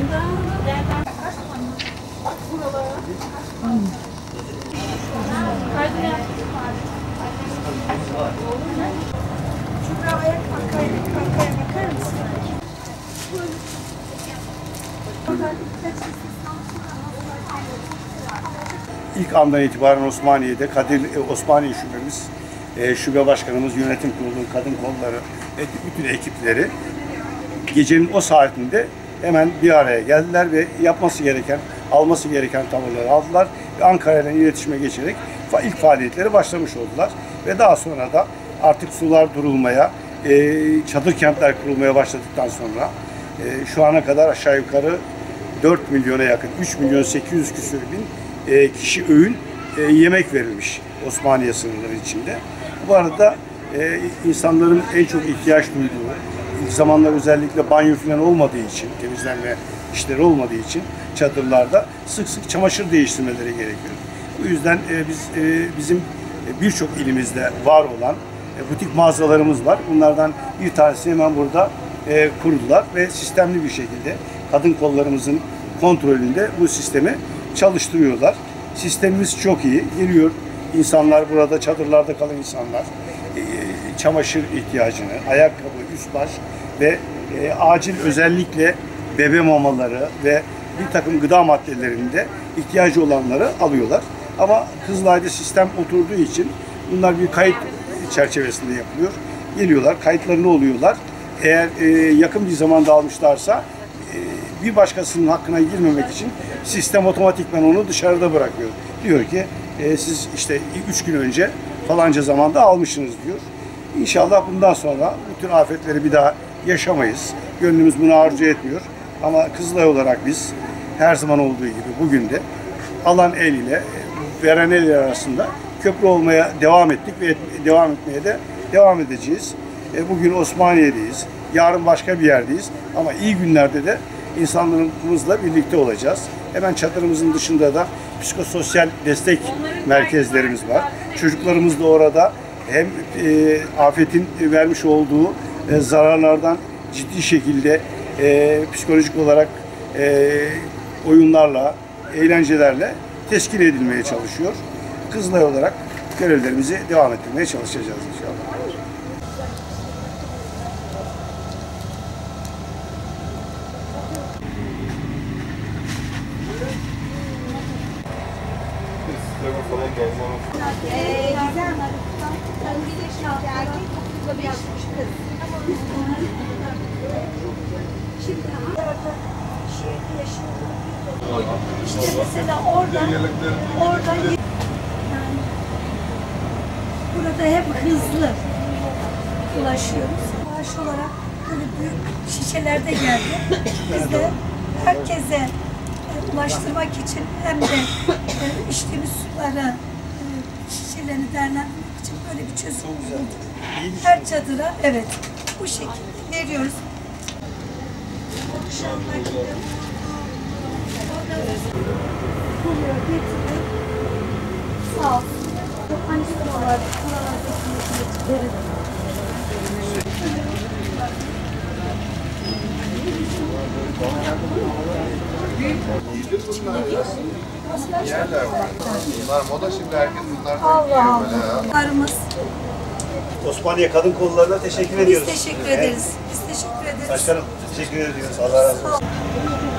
Şuraya arkaya bakar mısın? İlk andan itibaren Osmaniye'de Osmaniye şubemiz, şube başkanımız, yönetim kurulu, kadın kolları ve bütün ekipleri gecenin o saatinde hemen bir araya geldiler ve yapması gereken, alması gereken tavırları aldılar ve Ankara ile iletişime geçerek ilk faaliyetleri başlamış oldular ve daha sonra da artık sular durulmaya, çadır kentler kurulmaya başladıktan sonra şu ana kadar aşağı yukarı 4 milyona yakın, 3 milyon 800 küsür bin kişi öğün yemek verilmiş Osmaniye sınırları içinde. Bu arada insanların en çok ihtiyaç duyduğu, ilk zamanlar özellikle banyo falan olmadığı için, temizlenme işleri olmadığı için çadırlarda sık sık çamaşır değiştirmeleri gerekiyor. Bu yüzden bizim birçok ilimizde var olan butik mağazalarımız var. Bunlardan bir tanesi hemen burada kurdular ve sistemli bir şekilde kadın kollarımızın kontrolünde bu sistemi çalıştırıyorlar. Sistemimiz çok iyi. Geliyor insanlar, burada çadırlarda kalan insanlar çamaşır ihtiyacını, ayakkabı, üst baş ve acil özellikle bebe mamaları ve bir takım gıda maddelerinde ihtiyacı olanları alıyorlar. Ama Kızılay'da sistem oturduğu için bunlar bir kayıt çerçevesinde yapılıyor. Geliyorlar, kayıtlarını oluyorlar. Eğer yakın bir zamanda almışlarsa bir başkasının hakkına girmemek için sistem otomatikman onu dışarıda bırakıyor. Diyor ki siz işte 3 gün önce falanca zamanda almışsınız diyor. İnşallah bundan sonra bu tür afetleri bir daha yaşamayız. Gönlümüz bunu arzu etmiyor. Ama Kızılay olarak biz her zaman olduğu gibi bugün de alan el ile veren el arasında köprü olmaya devam ettik ve devam etmeye de devam edeceğiz. Bugün Osmaniye'deyiz. Yarın başka bir yerdeyiz. Ama iyi günlerde de insanlarımızla birlikte olacağız. Hemen çadırımızın dışında da psikososyal destek merkezlerimiz var. Çocuklarımız da orada hem afetin vermiş olduğu zararlardan ciddi şekilde psikolojik olarak oyunlarla, eğlencelerle teskin edilmeye çalışıyor. Kızılay olarak görevlerimizi devam ettirmeye çalışacağız inşallah. İşte mesela orada yani, burada hep hızlı ulaşıyoruz. Maaş olarak böyle büyük şişelerde geldi. Biz de herkese ulaştırmak için hem de içtiğimiz suları şişelerini değerlendirmek için böyle bir çözüm bulduk. Her çadıra evet bu şekilde veriyoruz. Buluyor, getiriyor. Sağ olsun. Annesi var. Yerler var. Bunlar moda, şimdi herkes bunlardan Allah Allah. Osmaniye Kadın Kolları'na teşekkür ediyoruz. Biz teşekkür ederiz. Biz teşekkür ederiz. Başkanım teşekkür ediyoruz. Allah razı olsun.